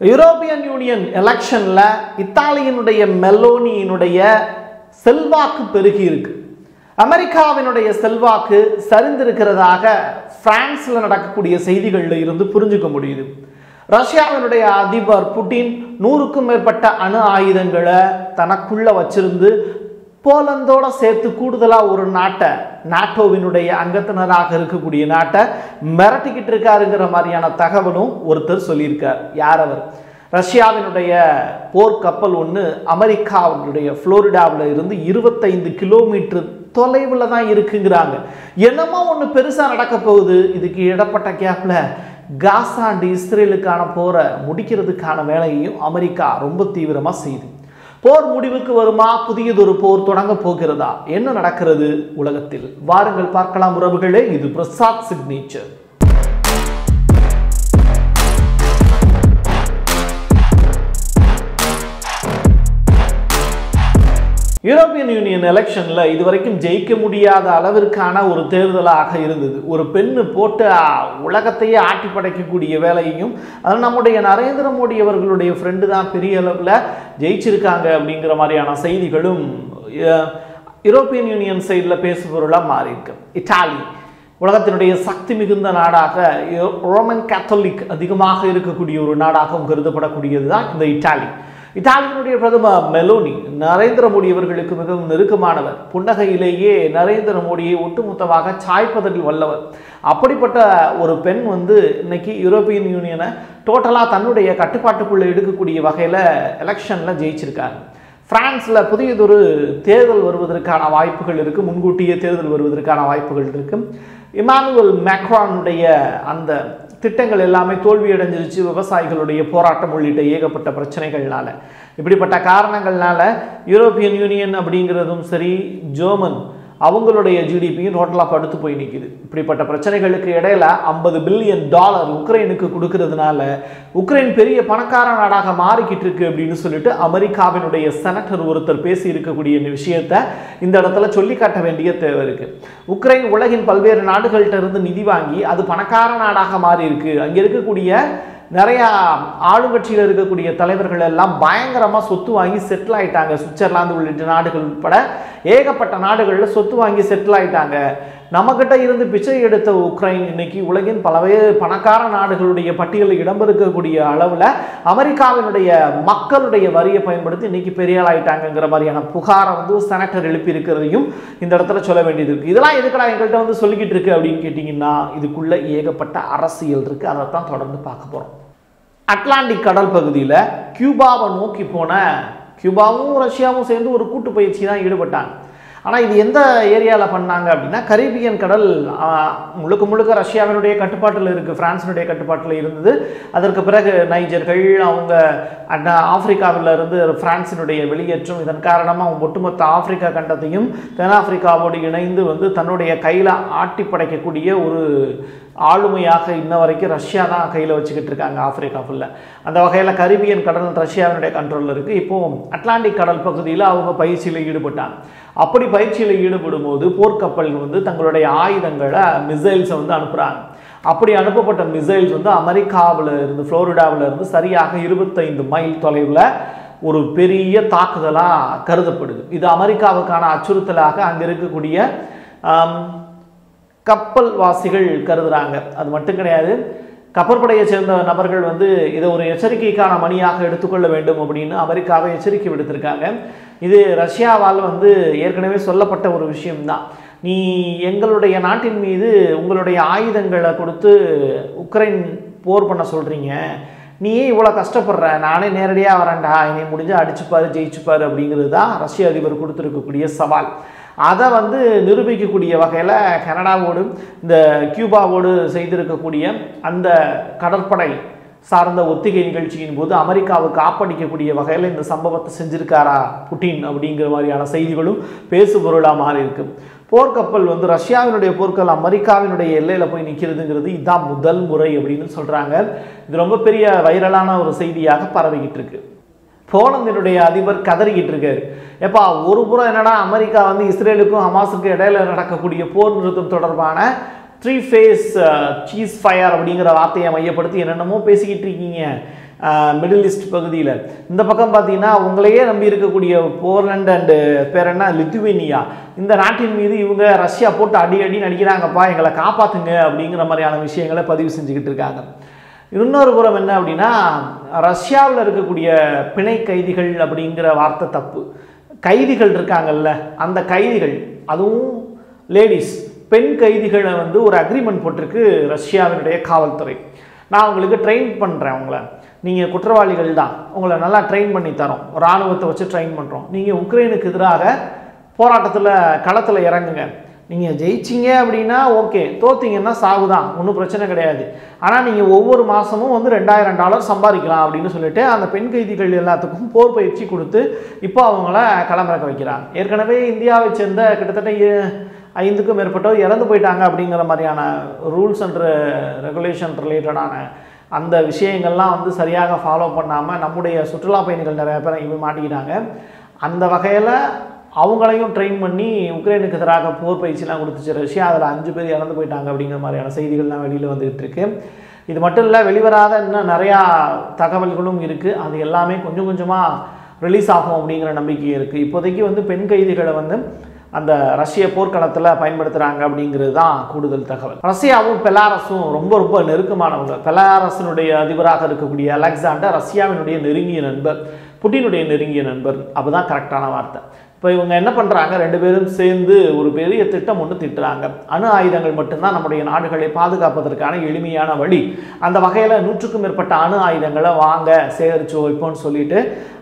European union எலெக்ஷன்ல இத்தாலியினுடைய மெலோனியினுடைய செல்வாக்கு பெருகி இருக்கு. அமெரிக்காவினுடைய செல்வாக்கு சரிந்திருக்கிறதாக பிரான்ஸ்ல நடக்கக்கூடிய செய்திகளில் இருந்து புரிஞ்சுக்க முடியுது. ரஷ்யாவினுடைய அதிபர் புட்டின் 100க்கும் மேற்பட்ட அணு ஆயுதங்களை தனக்குள்ள வச்சிருந்து போலந்தோட சேர்த்து கூடுதலா ஒரு நாட்டை, நாட்டோவினுடைய அங்கத்தினராக இருக்கக்கூடிய நாட்டை மிரட்டிக்கிட்டு இருக்காருங்கிற மாதிரியான தகவலும் ஒருத்தர் சொல்லியிருக்கார். யார் அவர்? ரஷ்யாவினுடைய போர்க்கப்பல் ஒன்று அமெரிக்காவினுடைய புளோரிடாவில் இருந்து 25 கிலோமீட்டர் தொலைவில் தான் இருக்குங்கிறாங்க. என்னமோ ஒன்று பெருசாக நடக்க போகுது. இதுக்கு இடப்பட்ட கேப்ல காசா அண்ட் இஸ்ரேலுக்கான போரை முடிக்கிறதுக்கான வேலையையும் அமெரிக்கா ரொம்ப தீவிரமாக செய்யுது. போர் முடிவுக்கு வருமா? புதியதொரு போர் தொடங்க போகிறதா? என்ன நடக்கிறது உலகத்தில்? வாருங்கள் பார்க்கலாம் உறவுகளே. இது பிரசாத் சிக்னேச்சர். யூரோப்பியன் யூனியன் எலெக்ஷன்ல இதுவரைக்கும் ஜெயிக்க முடியாத அளவிற்கான ஒரு தேர்தலாக இருந்தது. ஒரு பெண்ணு போட்டு உலகத்தையே ஆட்டி படைக்கக்கூடிய வேலையையும், அது நம்முடைய நரேந்திர மோடி அவர்களுடைய ஃப்ரெண்டு தான் பெரிய அளவில் ஜெயிச்சிருக்காங்க அப்படிங்கிற மாதிரியான செய்திகளும் யூரோப்பியன் யூனியன் சைடில் பேசுபொருளாக மாறி இருக்கு. இத்தாலி உலகத்தினுடைய சக்தி மிகுந்த நாடாக, ரோமன் கேத்தலிக் அதிகமாக இருக்கக்கூடிய ஒரு நாடாகவும் கருதப்படக்கூடியது தான் இந்த இத்தாலி. இத்தாலியினுடைய பிரதமர் மெலோனி நரேந்திர மோடி அவர்களுக்கு மிகவும் நெருக்கமானவர். புன்னகையிலேயே நரேந்திர மோடியை ஒட்டுமொத்தமாக சாய்ப்பதில் வல்லவர். அப்படிப்பட்ட ஒரு பெண் இன்னைக்கு யூரோப்பியன் யூனியனை டோட்டலாக தன்னுடைய கட்டுப்பாட்டுக்குள்ளே எடுக்கக்கூடிய வகையில் எலெக்ஷனில் ஜெயிச்சிருக்காங்க. பிரான்ஸில் புதியதொரு தேர்தல் வருவதற்கான வாய்ப்புகள் இருக்குது. முன்கூட்டியே தேர்தல் வருவதற்கான வாய்ப்புகள் இருக்குது. இமானுவேல் மேக்ரானுடைய அந்த திட்டங்கள் எல்லாமே தோல்வியடைஞ்சிருச்சு. விவசாயிகளுடைய போராட்டம் உள்ளிட்ட ஏகப்பட்ட பிரச்சனைகள்னால, இப்படிப்பட்ட காரணங்கள்னால யூரோப்பியன் யூனியன் அப்படிங்கிறதும் சரி, ஜெர்மன் அவங்களுடைய ஜிடிபியும் டோட்டலாக படுத்து போய் நிற்கிது. இப்படிப்பட்ட பிரச்சனைகளுக்கு இடையில $50 பில்லியன் உக்ரைனுக்கு கொடுக்கறதுனால உக்ரைன் பெரிய பணக்கார நாடாக மாறிக்கிட்டு இருக்கு அப்படின்னு சொல்லிட்டு அமெரிக்காவினுடைய செனட்டர் ஒருத்தர் பேசி இருக்கக்கூடிய விஷயத்தை இந்த இடத்துல சொல்லி காட்ட வேண்டிய தேவை இருக்கு. உக்ரைன் உலகின் பல்வேறு நாடுகள்கிட்ட இருந்து நிதி வாங்கி அது பணக்கார நாடாக மாறி இருக்கு. அங்கே இருக்கக்கூடிய நிறையா ஆளுங்கட்சியில் இருக்கக்கூடிய தலைவர்கள் எல்லாம் பயங்கரமாக சொத்து வாங்கி செட்டில் ஆயிட்டாங்க. சுவிட்சர்லாந்து உள்ளிட்ட நாடுகள் உட்பட ஏகப்பட்ட நாடுகளில் சொத்து வாங்கி செட்டில் ஆயிட்டாங்க. நம்மகிட்ட இருந்து பிச்சை எடுத்த உக்ரைன் இன்னைக்கு உலகின் பல்வேறு பணக்கார நாடுகளுடைய பட்டியலில் இடம்பெறக்கூடிய அளவில் அமெரிக்காவினுடைய மக்களுடைய வரியை பயன்படுத்தி இன்னைக்கு பெரிய ஆளாயிட்டாங்கிற மாதிரியான புகாரை செனட்டர் எழுப்பி இருக்கிறதையும் இந்த இடத்துல சொல்ல வேண்டியது இருக்கு. இதெல்லாம் எதுக்கடா எங்கள்கிட்ட சொல்லிக்கிட்டு இருக்கு அப்படின்னு கேட்டிங்கன்னா, இதுக்குள்ள ஏகப்பட்ட அரசியல் இருக்கு. அதை தான் தொடர்ந்து பார்க்க போகிறோம். அட்லாண்டிக் கடல் பகுதியில் கியூபாவை நோக்கி போன, கியூபாவும் ரஷ்யாவும் சேர்ந்து ஒரு கூட்டு பயிற்சி தான் ஈடுபட்டாங்க. ஆனால் இது எந்த ஏரியாவில் பண்ணாங்க அப்படின்னா, கரீபியன் கடல் முழுக்க முழுக்க ரஷ்யாவினுடைய கட்டுப்பாட்டில் இருக்குது, பிரான்ஸினுடைய கட்டுப்பாட்டில் இருந்தது. அதற்கு பிறகு நைஜர்கள் அவங்க ஆப்பிரிக்காவில் இருந்து பிரான்ஸினுடைய வெளியேற்றம், இதன் காரணமாக ஒட்டுமொத்த ஆப்பிரிக்கா கண்டத்தையும் தென்னாப்பிரிக்காவோடு இணைந்து தன்னுடைய கையில் ஆட்டி படைக்கக்கூடிய ஒரு ஆளுமையாக இன்ன வரைக்கும் ரஷ்யா தான் கையில் வச்சுக்கிட்டு இருக்காங்க ஆப்பிரிக்கா ஃபுல்லாக. அந்த வகையில் கரீபியன் கடல் ரஷ்யாவினுடைய கண்ட்ரோலில் இருக்குது. இப்போது அட்லாண்டிக் கடல் பகுதியில் அவங்க பயிற்சியில் ஈடுபட்டாங்க. அப்படி பயிற்சியில் ஈடுபடும் போது போர்க்கப்பல் தங்களுடைய ஆயுதங்களை, மிசைல்ஸை அனுப்புகிறாங்க. அப்படி அனுப்பப்பட்ட மிசைல்ஸ் அமெரிக்காவில் இருந்து, புளோரிடாவில் இருந்து சரியாக 25 மைல் தொலைவில் ஒரு பெரிய தாக்குதலாக கருதப்படுது. இது அமெரிக்காவுக்கான அச்சுறுத்தலாக அங்கே இருக்கக்கூடிய கப்பல் வாசிகள் கருதுறாங்க. அது மட்டும் கிடையாது, கப்பற்படையை சேர்ந்த நபர்கள் இதை ஒரு எச்சரிக்கைக்கான மணியாக எடுத்துக்கொள்ள வேண்டும் அப்படின்னு அமெரிக்காவை எச்சரிக்கை விடுத்திருக்காங்க. இது ரஷ்யாவால் ஏற்கனவே சொல்லப்பட்ட ஒரு விஷயம்தான். நீ எங்களுடைய நாட்டின் மீது உங்களுடைய ஆயுதங்களை கொடுத்து உக்ரைன் போர் பண்ண சொல்கிறீங்க, நீ இவ்வளோ கஷ்டப்படுற, நானே நேரடியாக வரேன்டா, என்னை முடிஞ்சால் அடிச்சுப்பாரு ஜெயிச்சுப்பாரு அப்படிங்கிறது தான் ரஷ்ய அதிபர் கொடுத்துருக்கக்கூடிய சவால். அதை நிரூபிக்கக்கூடிய வகையில் கனடாவோடு இந்த கியூபாவோடு செய்திருக்கக்கூடிய அந்த கடற்படை சார்ந்த ஒத்திகை நிகழ்ச்சியின் போது அமெரிக்காவுக்கு ஆப்படிக்கக்கூடிய வகையில் இந்த சம்பவத்தை செஞ்சிருக்காரா புட்டின் அப்படிங்கிற மாதிரியான செய்திகளும் பேசுபொருளாக மாறி இருக்கு. போர்க்கப்பல் ரஷ்யாவினுடைய போர்க்கப்பல் அமெரிக்காவினுடைய எல்லையில் போய் நிற்கிறதுங்கிறது இதுதான் முதல் முறை அப்படின்னு சொல்கிறாங்க. இது ரொம்ப பெரிய வைரலான ஒரு செய்தியாக பரவிக்கிட்டு இருக்கு. போலந்தினுடைய அதிபர் கதறிக்கிட்டு இருக்காரு. எப்பா, ஒரு புறம் என்னடா அமெரிக்கா இஸ்ரேலுக்கும் ஹமாஸுக்கும் இடையில நடக்கக்கூடிய போர் நிறுத்தம் தொடர்பான 3 phase சீஸ் ஃபயர் அப்படிங்கிற வார்த்தையை மையப்படுத்தி என்னென்னமோ பேசிக்கிட்டு இருக்கீங்க. மிடில் ஈஸ்ட் பகுதியில். இந்த பக்கம் பார்த்தீங்கன்னா உங்களையே நம்பி இருக்கக்கூடிய போர்லாந்து அண்டு பேர் என்ன லித்துவேனியா, இந்த நாட்டின் மீது இவங்க ரஷ்யா போட்டு அடி நடிக்கிறாங்கப்பா, எங்களை காப்பாற்றுங்க அப்படிங்கிற மாதிரியான விஷயங்களை பதிவு செஞ்சுக்கிட்டு இருக்காங்க. இன்னொரு புறம் என்ன அப்படின்னா, ரஷ்யாவில் இருக்கக்கூடிய பிணை கைதிகள் அப்படிங்கிற வார்த்தை தப்பு. கைதிகள் இருக்காங்கல்ல, அந்த கைதிகள், அதுவும் லேடிஸ் பெண் கைதிகளை வந்து ஒரு அக்ரிமெண்ட் போட்டிருக்கு ரஷ்யாவினுடைய காவல்துறை. நான் உங்களுக்கு ட்ரெயின் பண்ணுறேன், உங்களை நீங்கள் குற்றவாளிகள் தான், உங்களை நல்லா ட்ரெயின் பண்ணி தரோம், இராணுவத்தை வச்சு ட்ரெயின் பண்ணுறோம், நீங்கள் உக்ரைனுக்கு எதிராக போராட்டத்தில் களத்தில் இறங்குங்க, நீங்கள் ஜெயிச்சிங்க அப்படின்னா ஓகே, தோத்தீங்கன்னா சாவு தான், ஒன்றும் பிரச்சனை கிடையாது, ஆனால் நீங்கள் ஒவ்வொரு மாதமும் வந்து $2000 சம்பாதிக்கலாம் அப்படின்னு சொல்லிட்டு அந்த பெண் கைதிகள் எல்லாத்துக்கும் போர் பயிற்சி கொடுத்து இப்போ அவங்கள களமிறக்க வைக்கிறாங்க. ஏற்கனவே இந்தியாவை சேர்ந்த கிட்டத்தட்ட 5க்கும் மேற்பட்டோர் இறந்து போயிட்டாங்க அப்படிங்கிற மாதிரியான ரூல்ஸ் அண்ட் ரெகுலேஷன் ரிலேட்டடான அந்த விஷயங்கள்லாம் வந்து சரியாக ஃபாலோ பண்ணாமல் நம்முடைய சுற்றுலா பயணிகள் நிறைய பேர் இவங்க மாட்டிக்கிட்டாங்க. அந்த வகையில் அவங்களையும் ட்ரெயின் பண்ணி உக்ரைனுக்கு எதிராக போர் பயிற்சிலாம் கொடுத்துச்சு ரஷ்யா. அதில் 5 பேர் இறந்து போயிட்டாங்க அப்படிங்கிற மாதிரியான செய்திகள்லாம் வெளியில் வந்துகிட்டு இருக்கு. இது மட்டும் இல்லை, வெளிவராத இன்னும் நிறையா தகவல்களும் இருக்குது. அது எல்லாமே கொஞ்சம் கொஞ்சமாக ரிலீஸ் ஆகும் அப்படிங்கிற நம்பிக்கை இருக்குது. இப்போதைக்கு வந்து பெண் கைதிகளை வந்து அந்த ரஷ்ய போர்க்களத்தில் பயன்படுத்துகிறாங்க அப்படிங்கிறது தான் கூடுதல் தகவல். ரஷ்யாவும் பெலாரஸும் ரொம்ப நெருக்கமானவங்க. பெலாரஸினுடைய அதிபராக இருக்கக்கூடிய அலெக்சாண்டர் ரஷ்யாவினுடைய நெருங்கிய நண்பர், புட்டினுடைய நெருங்கிய நண்பர், அப்போதான் கரெக்டான வார்த்தை. இப்போ இவங்க என்ன பண்ணுறாங்க, 2 பேரும் சேர்ந்து ஒரு பெரிய திட்டம் ஒன்று திட்டுறாங்க. அணு ஆயுதங்கள் மட்டும்தான் நம்முடைய நாடுகளை பாதுகாப்பதற்கான எளிமையான வழி. அந்த வகையில் 100க்கும் மேற்பட்ட அணு ஆயுதங்களை வாங்க சேகரித்து வைப்போம்னு சொல்லிட்டு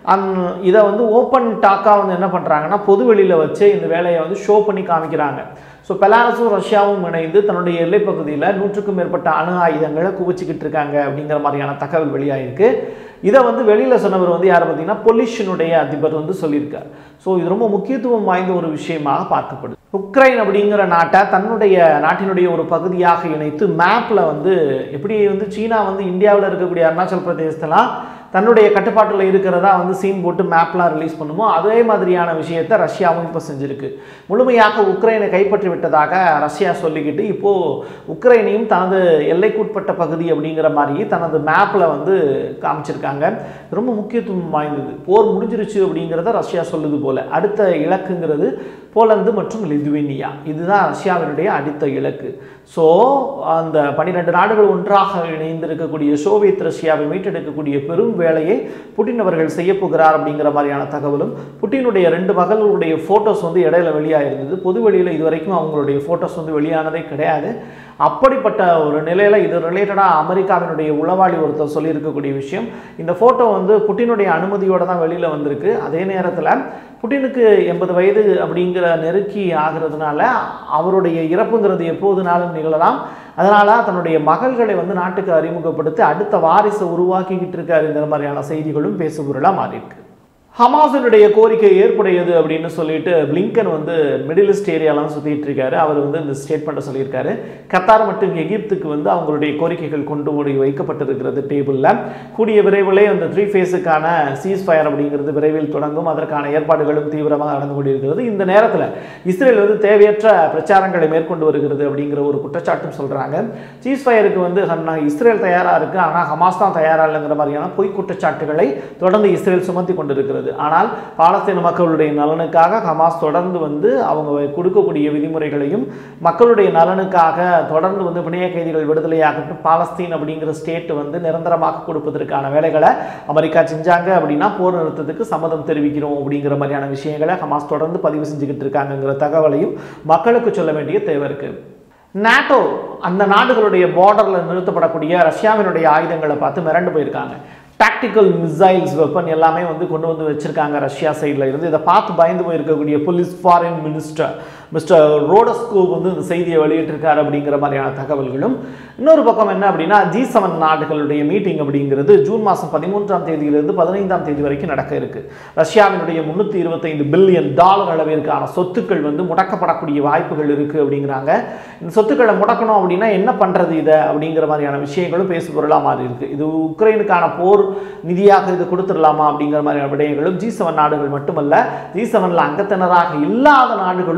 இதை வந்து ஓப்பன் டாக்காக வந்து என்ன பண்ணுறாங்கன்னா பொது வெளியில் வச்சு இந்த வேலையை வந்து ஷோ பண்ணி காமிக்கிறாங்க. ஸோ பெலாரஸும் ரஷ்யாவும் இணைந்து தன்னுடைய எல்லைப்பகுதியில் 100க்கும் மேற்பட்ட அணு ஆயுதங்களை குவிச்சிக்கிட்டு இருக்காங்க அப்படிங்கிற மாதிரியான தகவல் வெளியாயிருக்கு. இதை வந்து வெளியில் சொன்னவர் வந்து யார் பார்த்தீங்கன்னா பொலிஷனுடைய அதிபர் வந்து சொல்லியிருக்கார். ஸோ இது ரொம்ப முக்கியத்துவம் வாய்ந்த ஒரு விஷயமாக பார்க்கப்படுது. உக்ரைன் அப்படிங்கிற நாட்டை தன்னுடைய நாட்டினுடைய ஒரு பகுதியாக இணைத்து மேப்பில் வந்து எப்படி வந்து சீனா வந்து இந்தியாவில் இருக்கக்கூடிய அருணாச்சல் பிரதேசத்தெல்லாம் தன்னுடைய கட்டுப்பாட்டில் இருக்கிறதா வந்து சீன் போட்டு மேப்லாம் ரிலீஸ் பண்ணுமோ அதே மாதிரியான விஷயத்தை ரஷ்யாவும் இப்போ செஞ்சுருக்கு. முழுமையாக உக்ரைனை கைப்பற்றி விட்டதாக ரஷ்யா சொல்லிக்கிட்டு இப்போது உக்ரைனையும் தனது எல்லைக்குட்பட்ட பகுதி அப்படிங்கிற மாதிரி தனது மேப்பில் வந்து காமிச்சிருக்காங்க. ரொம்ப முக்கியத்துவம் வாய்ந்தது. போர் முடிஞ்சிருச்சு அப்படிங்கிறத ரஷ்யா சொல்லுது போல. அடுத்த இலக்குங்கிறது போலந்து மற்றும் லிதுவேனியா. இதுதான் ரஷ்யாவினுடைய அடுத்த இலக்கு. ஸோ அந்த 12 நாடுகள் ஒன்றாக இணைந்திருக்கக்கூடிய சோவியத் ரஷ்யாவை மீட்டெடுக்கக்கூடிய பெரும் வேலையை புட்டின் அவர்கள் செய்ய போகிறார் அப்படிங்கிற மாதிரியான தகவலும், புட்டினுடைய 2 மகளுடைய ஃபோட்டோஸ் வந்து இடையில வெளியாயிருந்தது. பொது வெளியில் இதுவரைக்கும் அவங்களுடைய ஃபோட்டோஸ் வந்து வெளியானதே கிடையாது. அப்படிப்பட்ட ஒரு நிலையில் இது ரிலேட்டடாக அமெரிக்காவினுடைய உளவாளி ஒருத்தர் சொல்லியிருக்கக்கூடிய விஷயம், இந்த ஃபோட்டோ வந்து புட்டினுடைய அனுமதியோடு தான் வெளியில் வந்திருக்கு. அதே நேரத்தில் புட்டினுக்கு 80 வயது அப்படிங்கிற நெருக்கி ஆகிறதுனால அவருடைய இறப்புங்கிறது எப்போதுனாலும் நிகழலாம். அதனால தன்னுடைய மகள்களை வந்து நாட்டுக்கு அறிமுகப்படுத்தி அடுத்த வாரிசை உருவாக்கிக்கிட்டு இருக்காருங்கிற மாதிரியான செய்திகளும் பேசுபொருளாக மாறியிருக்கு. ஹமாஸினுடைய கோரிக்கை ஏற்புடையது அப்படின்னு சொல்லிட்டு பிளிங்கன் வந்து மிடில் ஈஸ்ட் ஏரியாலாம் சுற்றிட்டு இருக்காரு. அவர் வந்து இந்த ஸ்டேட்மெண்ட்டை சொல்லியிருக்காரு. கத்தார் மற்றும் எகிப்துக்கு வந்து அவங்களுடைய கோரிக்கைகள் கொண்டு வைக்கப்பட்டிருக்கிறது டேபிளில். கூடிய விரைவிலே அந்த 3 ஃபேஸுக்கான சீஸ் ஃபயர் அப்படிங்கிறது விரைவில் தொடங்கும். அதற்கான ஏற்பாடுகளும் தீவிரமாக நடந்து கொண்டிருக்கிறது. இந்த நேரத்தில் இஸ்ரேல் வந்து தேவையற்ற பிரச்சாரங்களை மேற்கொண்டு வருகிறது அப்படிங்கிற ஒரு குற்றச்சாட்டும் சொல்கிறாங்க. சீஸ் ஃபயருக்கு வந்து இஸ்ரேல் தயாராக இருக்குது, ஆனால் ஹமாஸ் தான் தயாராக இல்லைங்கிற மாதிரியான பொய் குற்றச்சாட்டுகளை தொடர்ந்து இஸ்ரேல் சுமத்தி கொண்டிருக்கிறது. ஆனால் பாலஸ்தீன மக்களுடைய நலனுக்காக ஹமாஸ் தொடர்ந்து வந்து அவங்க கொடுக்கக்கூடிய விதிமுறைகளையும் மக்களுடைய நலனுக்காக தொடர்ந்து வந்து பிணைய கைதிகள் விடுதலையாகட்டும், பாலஸ்தீன் அப்படிங்கிற ஸ்டேட் வந்து நிரந்தரமாக கொடுப்பதற்கான வேலைகளை அமெரிக்கா செஞ்சாங்க அப்படின்னா போர் நிறுத்தத்துக்கு சம்மதம் தெரிவிக்கிறோம் அப்படிங்கிற மாதிரியான விஷயங்களை ஹமாஸ் தொடர்ந்து பதிவு செஞ்சுக்கிட்டு இருக்காங்கிற தகவலையும் மக்களுக்கு சொல்ல வேண்டிய தேவை இருக்கு. நாட்டோ அந்த நாடுகளுடைய பார்டரில் நிறுத்தப்படக்கூடிய ரஷ்யாவினுடைய ஆயுதங்களை பார்த்து மிரண்டு போயிருக்காங்க. டாக்டிக்கல் மிசைல்ஸ் வெப்பன் எல்லாமே வந்து கொண்டு வந்து வச்சிருக்காங்க ரஷ்யா சைடில் இருந்து. இதை பார்த்து பயந்து போயிருக்கக்கூடிய போலீஸ் ஃபாரின் மினிஸ்டர் மிஸ்டர் ரோடஸ்கோவ் வந்து இந்த செய்தியை வெளியிட்டிருக்காரு அப்படிங்கிற மாதிரியான தகவல்களும். இன்னொரு பக்கம் என்ன அப்படின்னா G7 நாடுகளுடைய மீட்டிங் அப்படிங்கிறது ஜூன் மாதம் 13ஆம் தேதியிலிருந்து 15ஆம் தேதி வரைக்கும் நடக்க இருக்கு. ரஷ்யாவினுடைய $325 பில்லியன் அளவிற்கான சொத்துக்கள் வந்து முடக்கப்படக்கூடிய வாய்ப்புகள் இருக்கு அப்படிங்கிறாங்க. இந்த சொத்துக்களை முடக்கணும் அப்படின்னா என்ன பண்றது இதை அப்படிங்கிற மாதிரியான விஷயங்களும் பேசுபொருளாக மாறி இருக்கு. இது உக்ரைனுக்கான போர் நிதியாக இது கொடுத்துடலாமா அப்படிங்கிற மாதிரியான விடயங்களும் G7 நாடுகள் மட்டுமல்ல, G7ல அங்கத்தினராக இல்லாத நாடுகளும் ஒரு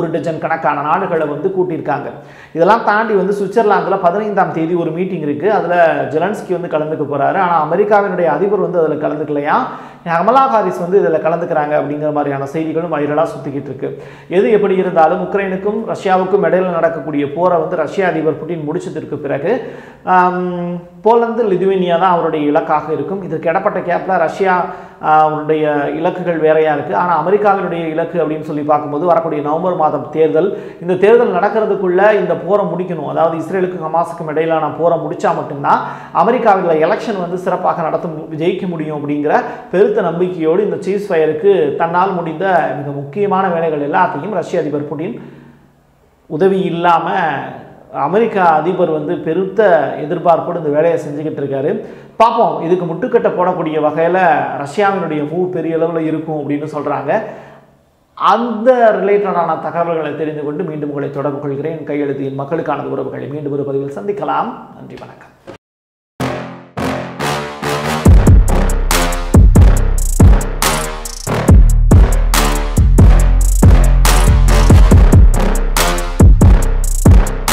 ஒரு டஜன் கணக்கான நாடுகளை வந்து கூட்டியிருக்காங்க. இதெல்லாம் தாண்டி வந்து சுவிட்சர்லாந்தில் 15ஆம் தேதி ஒரு மீட்டிங் இருக்குது. அதில் ஜெலன்ஸ்கி வந்து கலந்துக்க போகிறாரு. ஆனால் அமெரிக்காவினுடைய அதிபர் வந்து அதில் கலந்துக்கலையா, கமலா ஹாரிஸ் வந்து இதில் கலந்துக்கிறாங்க அப்படிங்கிற மாதிரியான செய்திகளும் வைரலாக சுற்றிக்கிட்டு இருக்கு. எது எப்படி இருந்தாலும் உக்ரைனுக்கும் ரஷ்யாவுக்கும் இடையில நடக்கக்கூடிய போரை வந்து ரஷ்ய அதிபர் புட்டின் முடிச்சதற்கு பிறகு போலந்து லிதுவேனியா தான் அவருடைய இலக்காக இருக்கும். இதற்கு இடப்பட்ட கேப்பில் ரஷ்யா அவருடைய இலக்குகள் வேறையா இருக்குது. ஆனால் அமெரிக்காவினுடைய இலக்கு அப்படின்னு சொல்லி பார்க்கும்போது வரக்கூடிய நவம்பர் மாதம் தேர்தல், இந்த தேர்தல் நடக்கிறதுக்குள்ள இந்த போரை முடிக்கணும். அதாவது இஸ்ரேலுக்கும் ஹமாஸுக்கும் இடையிலான போரை முடிச்சா மட்டும்தான் அமெரிக்காவில் எலெக்ஷன் வந்து சிறப்பாக ஜெயிக்க முடியும் அப்படிங்கிற பெருத்த நம்பிக்கையோடு இந்த சீஸ் ஃபயருக்கு தன்னால் முடிந்த மிக முக்கியமான வேலைகள் எல்லாத்தையும் ரஷ்ய அதிபர் புட்டின் உதவி இல்லாமல் அமெரிக்கா அதிபர் வந்து பெருத்த எதிர்பார்ப்போடு இந்த வேலையை செஞ்சுக்கிட்டு இருக்காரு. பார்ப்போம், இதுக்கு முட்டுக்கட்டை போடக்கூடிய வகையில் ரஷ்யாவினுடைய மூவ் பெரிய அளவில் இருக்கும் அப்படின்னு சொல்கிறாங்க. அந்த ரிலேட்டடான தகவல்களை தெரிந்து கொண்டு மீண்டும் உங்களை தொடர்பு கொள்கிறேன். கையெழுத்தின் மக்களுக்கான உறவுகளை மீண்டும் ஒரு பதிவில் சந்திக்கலாம். நன்றி, வணக்கம்.